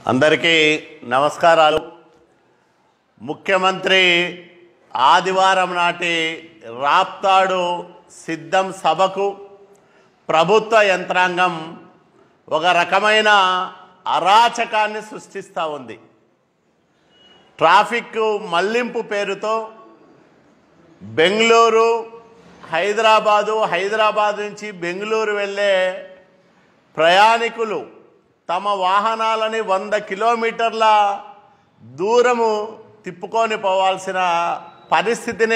అందరికీ నమస్కారాలు। ముఖ్యమంత్రి ఆదివారం నాటి రాప్తాడు సిద్ధం సభకు ప్రభుత్వ యంత్రాంగం ఒక రకమైన అరాచకాన్ని సృష్టిస్తూ ఉంది। ట్రాఫిక్ మళ్లింపు పేరుతో బెంగళూరు హైదరాబాద్ నుంచి బెంగళూరు వెళ్ళే ప్రయాణికులు తమ వాహనాలని 100 కిలోమీటర్ల దూరము తిప్పుకొని పోవాల్సిన పరిస్థితిని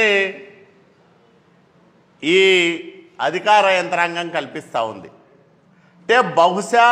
ఈ అధికార యంత్రాంగం కల్పిస్తూ ఉంది। అంటే బహుశా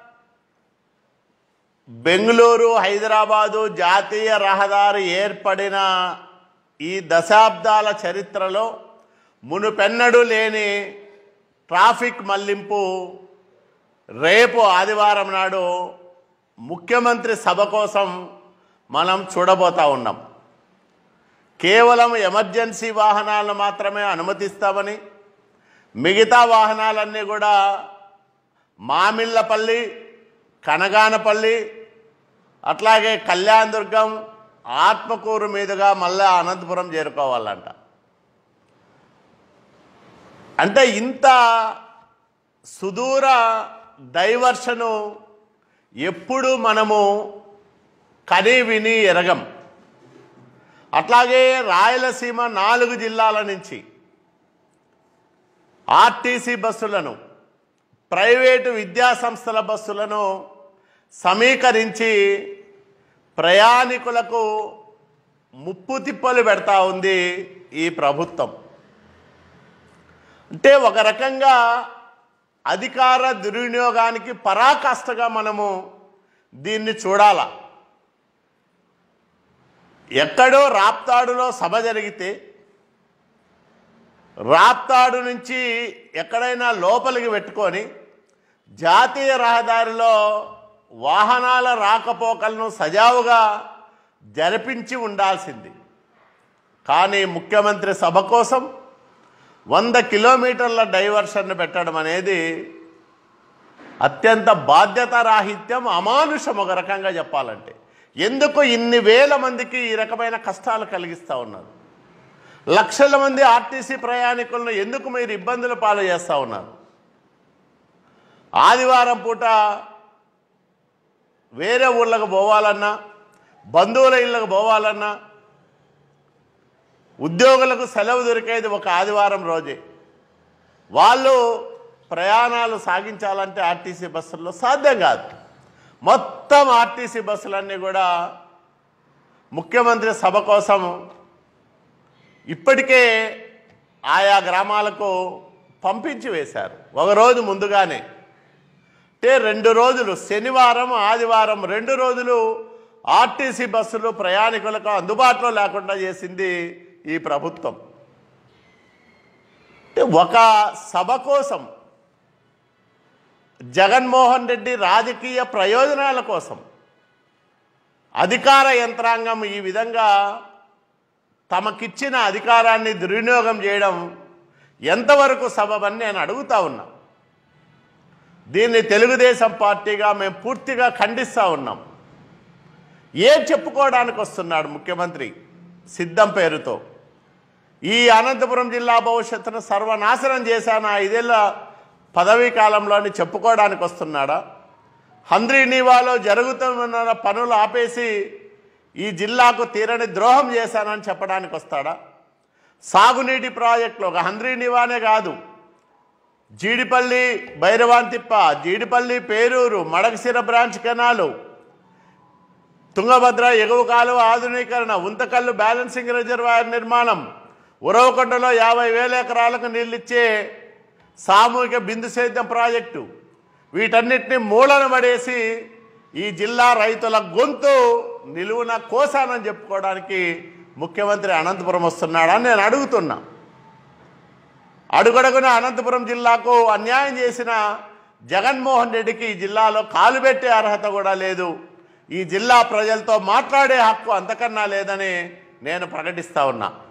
బెంగళూరు హైదరాబాదు జాతీయ రహదారి ఏర్పడిన ఈ దశాబ్దాల చరిత్రలో మునుపెన్నడూ లేని ట్రాఫిక్ మళ్లింపు రేపు ఆదివారం నాడు ముఖ్యమంత్రి సభ కోసం మనం చూడబోతా ఉన్నాం। కేవలం ఎమర్జెన్సీ వాహనాలను మాత్రమే అనుమతిస్తామని, మిగతా వాహనాలన్నీ కూడా మామిళ్ళపల్లి, కనగానపల్లి, అట్లాగే కళ్యాణదుర్గం, ఆత్మకూరు మీదుగా మళ్ళీ అనంతపురం చేరుకోవాలంట। అంటే ఇంత సుదూర డైవర్షను ఎప్పుడు మనము కని విని ఎరగం। అట్లాగే రాయలసీమ 4 జిల్లాల నుంచి ఆర్టీసీ బస్సులను, ప్రైవేటు విద్యాసంస్థల బస్సులను సమీకరించి ప్రయాణికులకు ముప్పు తిప్పలు పెడతా ఉంది ఈ ప్రభుత్వం। అంటే ఒక రకంగా అధికార దుర్వినియోగానికి పరాకాష్ఠగా మనము దీన్ని చూడాల। ఎక్కడో రాప్తాడులో సభ జరిగితే రాప్తాడు నుంచి ఎక్కడైనా లోపలికి పెట్టుకొని జాతీయ రహదారిలో వాహనాల రాకపోకలను సజావుగా జరిపించి ఉండాల్సింది। కానీ ముఖ్యమంత్రి సభ కోసం 100 కిలోమీటర్ల డైవర్షన్ను పెట్టడం అనేది అత్యంత బాధ్యతారాహిత్యం, అమానుషం ఒక రకంగా చెప్పాలంటే। ఎందుకు ఇన్ని వేల మందికి ఈ రకమైన కష్టాలు కలిగిస్తూ ఉన్నారు? లక్షల మంది ఆర్టీసీ ప్రయాణికులను ఎందుకు మీరు ఇబ్బందుల పాలు చేస్తూ ఉన్నారు? ఆదివారం పూట వేరే ఊళ్ళకు పోవాలన్నా, బంధువుల ఇళ్ళకు పోవాలన్నా, ఉద్యోగులకు సెలవు దొరికేది ఒక ఆదివారం రోజే। వాళ్ళు ప్రయాణాలు సాగించాలంటే ఆర్టీసీ బస్సుల్లో సాధ్యం కాదు। మొత్తం ఆర్టీసీ బస్సులన్నీ కూడా ముఖ్యమంత్రి సభ కోసం ఇప్పటికే ఆయా గ్రామాలకు పంపించి వేశారు ఒక రోజు ముందుగానే। అంటే 2 రోజులు, శనివారం ఆదివారం 2 రోజులు ఆర్టీసీ బస్సులు ప్రయాణికులకు అందుబాటులో లేకుండా చేసింది ఈ ప్రభుత్వం। ఒక సభ కోసం జగన్మోహన్ రెడ్డి రాజకీయ ప్రయోజనాల కోసం అధికార యంత్రాంగం ఈ విధంగా తమకిచ్చిన అధికారాన్ని దుర్వినియోగం చేయడం ఎంతవరకు సబబని నేను అడుగుతా ఉన్నా। దీన్ని తెలుగుదేశం పార్టీగా మేము పూర్తిగా ఖండిస్తూ ఉన్నాం। ఏం చెప్పుకోవడానికి వస్తున్నాడు ముఖ్యమంత్రి సిద్ధం పేరుతో? ఈ అనంతపురం జిల్లా భవిష్యత్తును సర్వనాశనం చేశాను 5 ఏళ్ల పదవీ కాలంలోని చెప్పుకోవడానికి వస్తున్నాడా? హంద్రీనీవాలో జరుగుతున్న పనులు ఆపేసి ఈ జిల్లాకు తీరని ద్రోహం చేశానని చెప్పడానికి వస్తాడా? సాగునీటి ప్రాజెక్టులు ఒక హంద్రీనీవానే కాదు, జీడిపల్లి భైరవాంతిప్ప, జీడిపల్లి పేరూరు, మడకశిర బ్రాంచ్ కెనాలు, తుంగభద్ర ఎగువ కాలువ ఆధునీకరణ, ఉంతకల్లు బ్యాలెన్సింగ్ రిజర్వాయర్ నిర్మాణం, ఉరవకొండలో 50,000 ఎకరాలకు నీళ్ళిచ్చే సామూహిక బిందు సేద్యం ప్రాజెక్టు, వీటన్నిటిని మూలన పడేసి ఈ జిల్లా రైతుల గొంతు నిలువున కోసానని చెప్పుకోవడానికి ముఖ్యమంత్రి అనంతపురం వస్తున్నాడని నేను అడుగుతున్నా। అడుగడుగున అనంతపురం జిల్లాకు అన్యాయం చేసిన జగన్మోహన్ రెడ్డికి ఈ జిల్లాలో కాలు పెట్టే అర్హత కూడా లేదు, ఈ జిల్లా ప్రజలతో మాట్లాడే హక్కు అంతకన్నా లేదని నేను ప్రకటిస్తూ ఉన్నా।